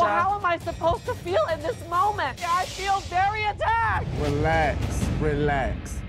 Well, how am I supposed to feel in this moment? I feel very attacked. Relax, relax.